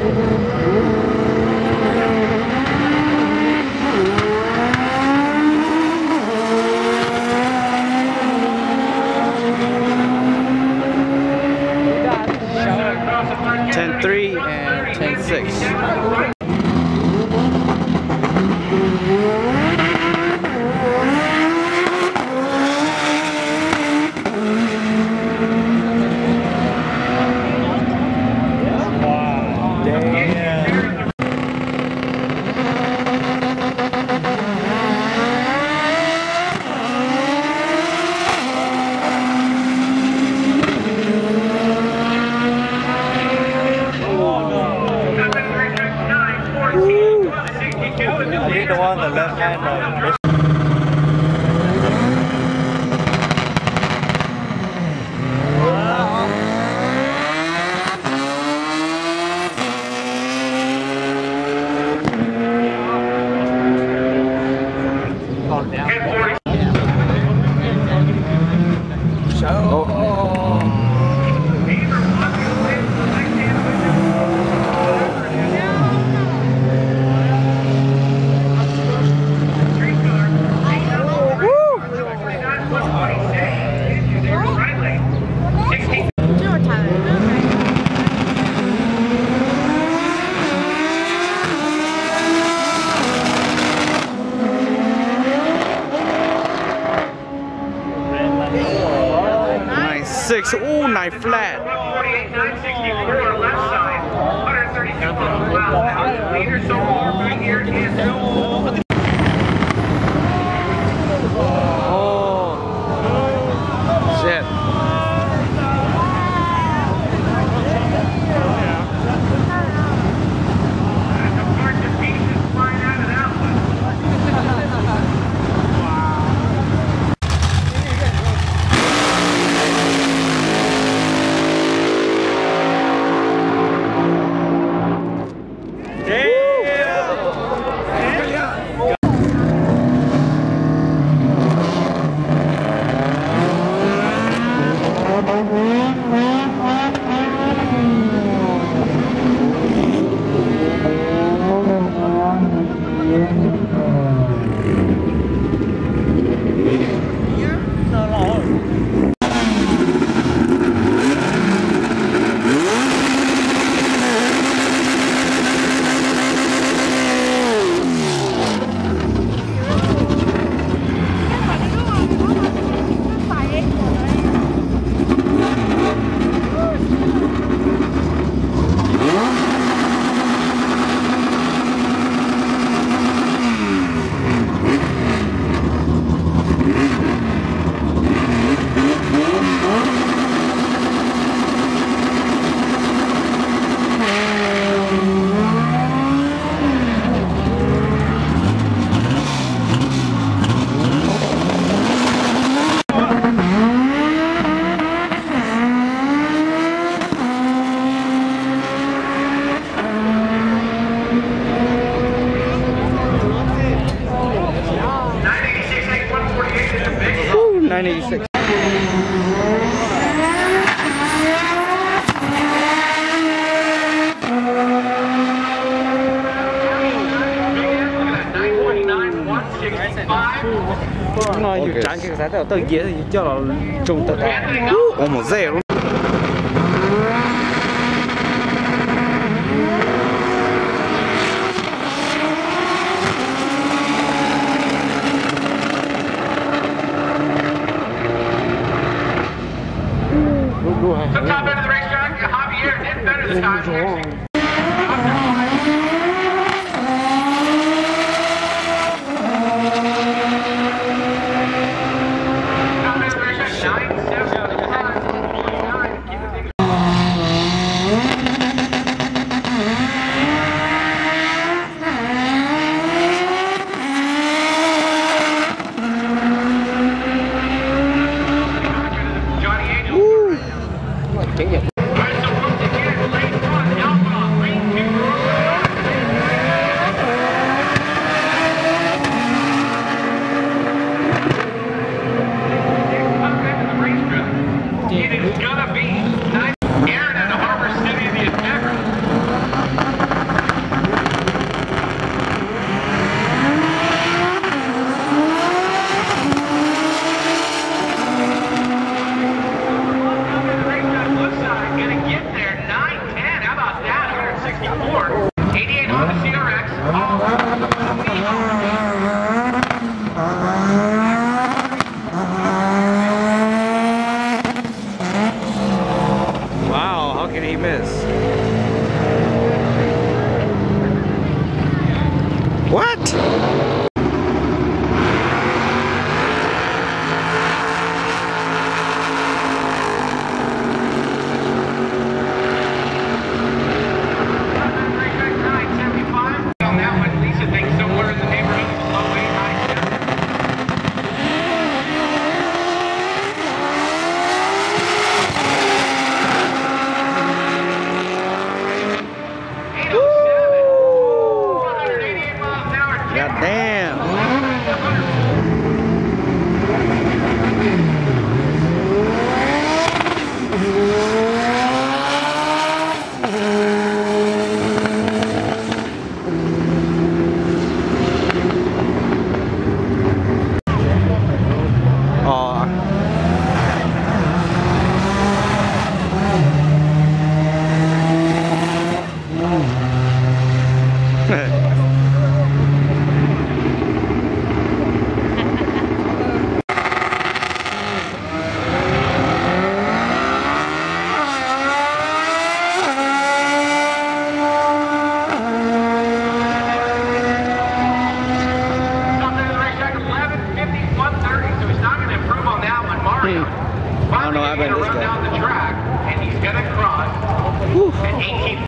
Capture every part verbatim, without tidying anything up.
ten three and ten six. I think the one on the left hand of six. Ooh, nice flat. one forty-eight nine sixty-four left side. one thirty-two miles per hour. Leader so far right here is Oh. Shit. the parts and pieces flying out of that one. nine eighty-six. Nó okay. Tránh cái giá tao nghĩa thì cho nó trùng tận đó. Một dê luôn. The top end of the racetrack, Javier did better this time. Top end of the racetrack, nine seventy-five. sixty-four. eighty-eight Honda C R X. Wow, how can he miss? What? God damn. I don't know, I've been this guy. Down the track, and he's gonna cross at eighteen.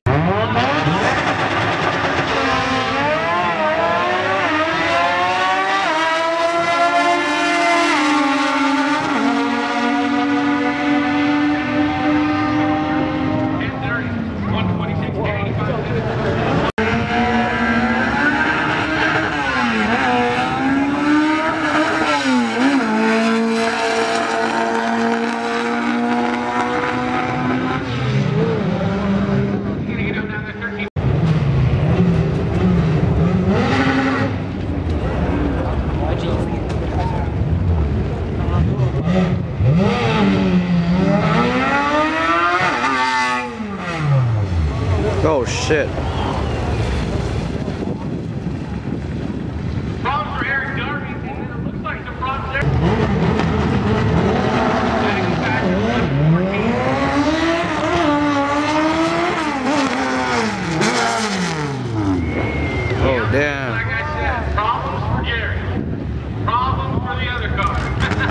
Oh shit. Problems for Eric Darby, and then it looks like some problems there. Oh damn. Like I said, problems for Gary. Problems for the other car.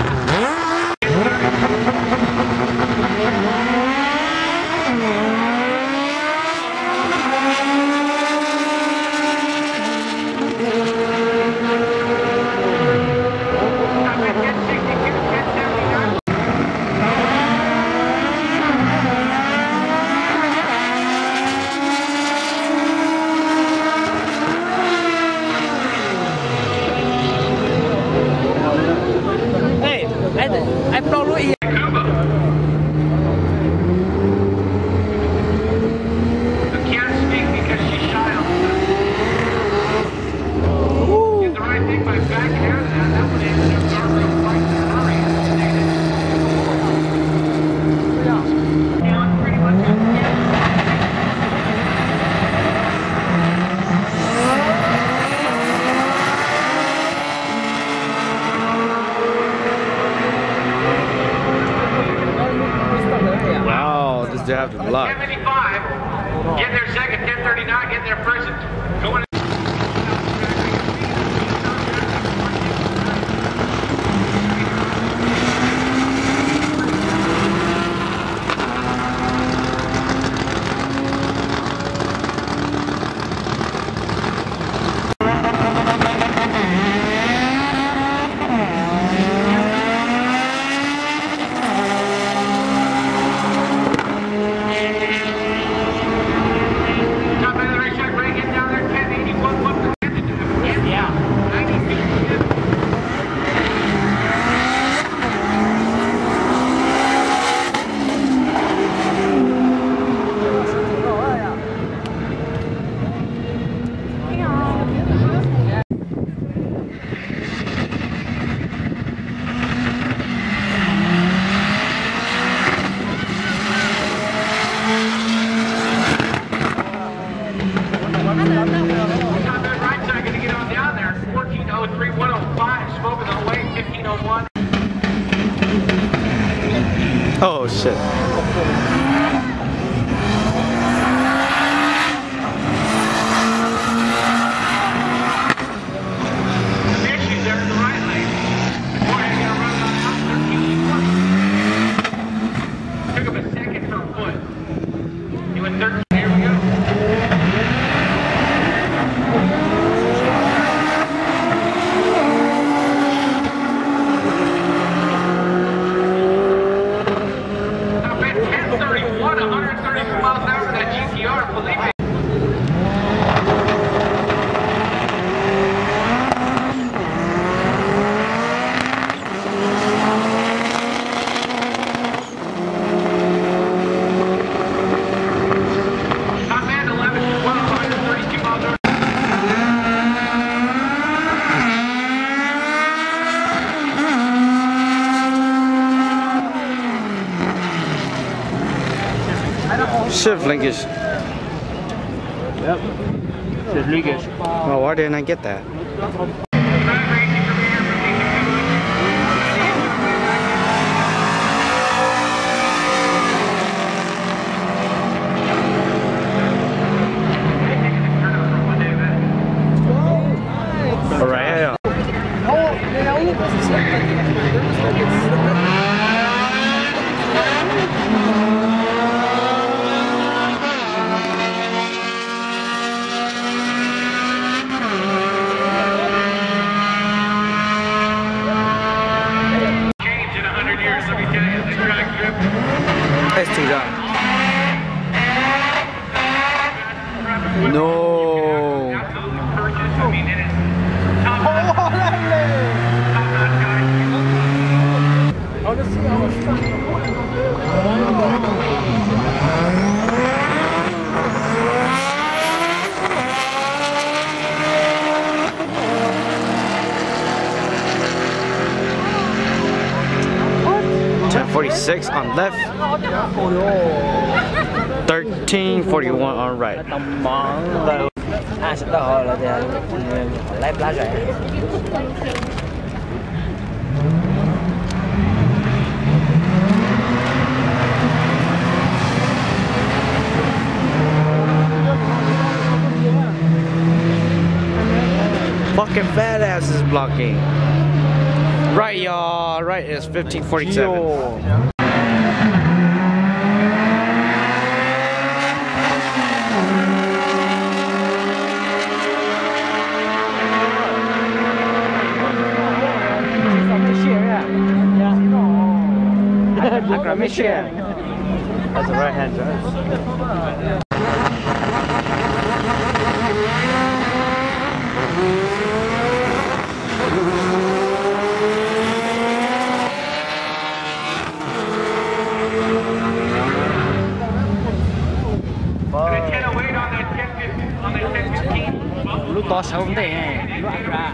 I probably to have to block. ten fifty-five, getting there second, ten thirty-nine, getting there first, going. Top end of the racetrack, right, getting down there, ten eighty. shit. Shift linkage. Yep. Shift linkage. Well, why didn't I get that? All right, yeah. That's too down. No. ten forty-six on left, thirteen forty-one on right. Fucking fat ass is blocking. Right, y'all. Right is fifteen forty-seven. That's a right hand drive. Lúc to sống thế này.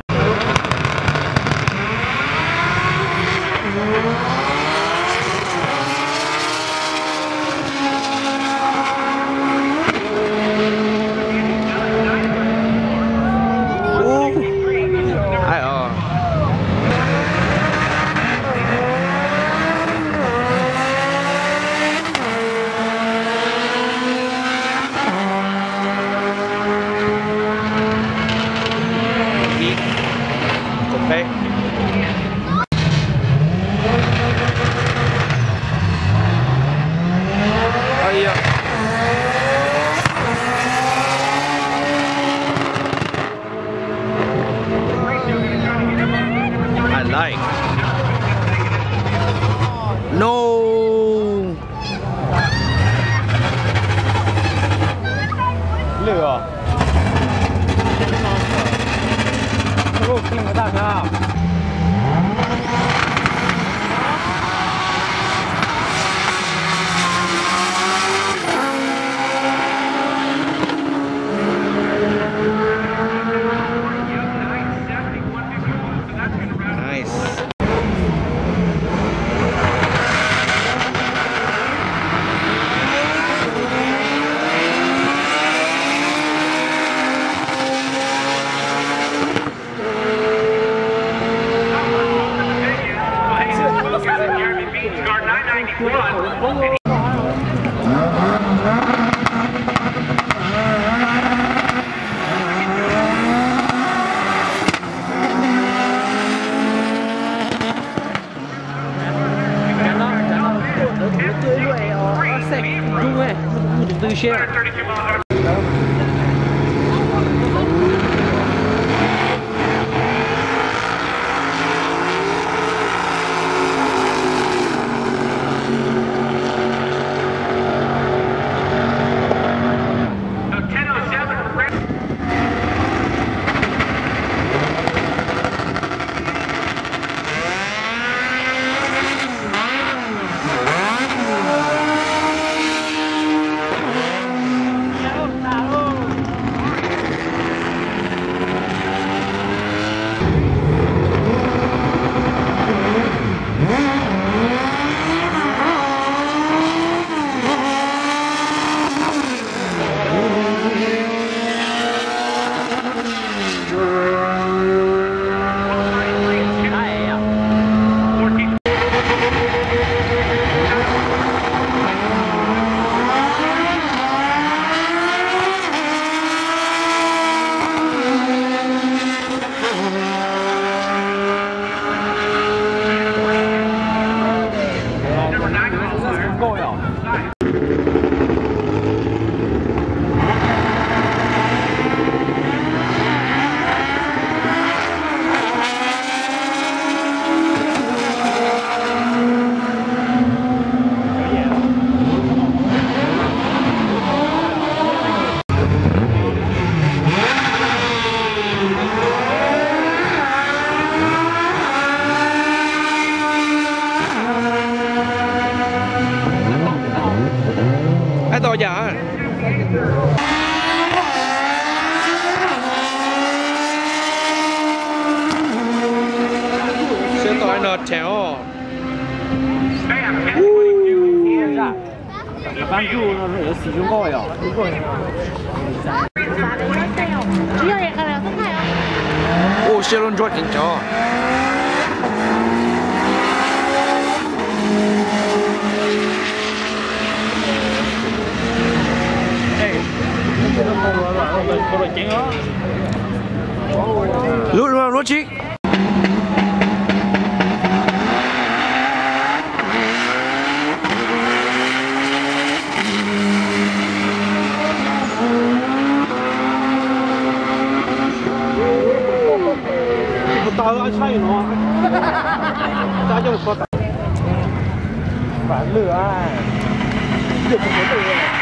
Like no lửa lúc khi người ta nào shit. one thirty-two miles an hour. Ai to giờ sẽ tỏi nọt chéo. Bán chú nó ở sử dụng coi à? Ô, xe luôn cho chính cho. Lút lút lút chị. tao ăn say nó ra cho một con phải lửa à được một cái từ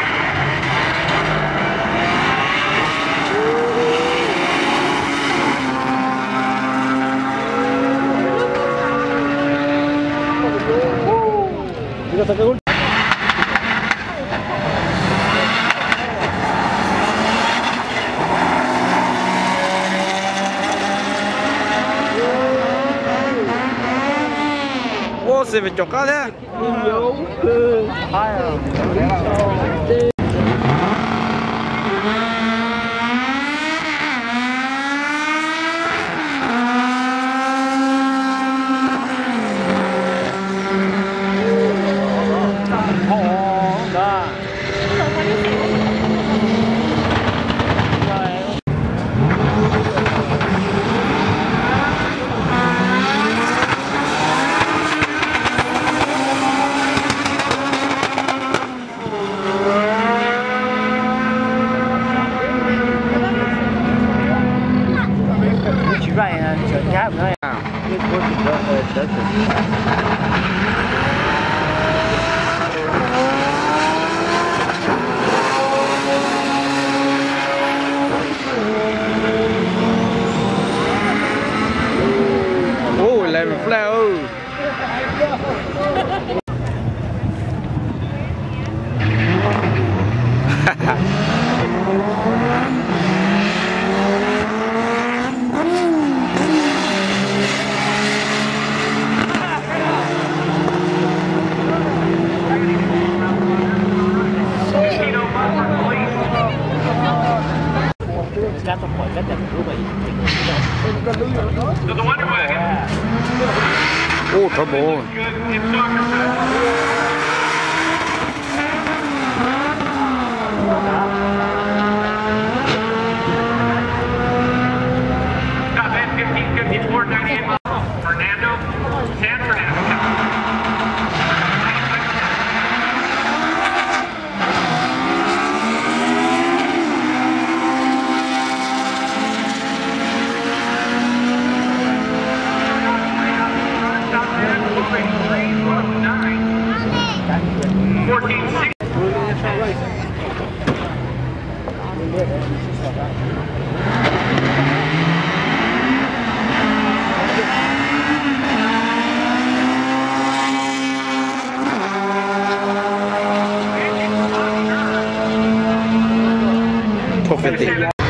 이거 잠깐 ô xe về chọc cá thế ô lại một flower So the Wonder Wagon. ô trouble Good in soccer set. Top end fifteen fifty-four ninety-eight miles. Fernando, San Fernando. twelve fifty.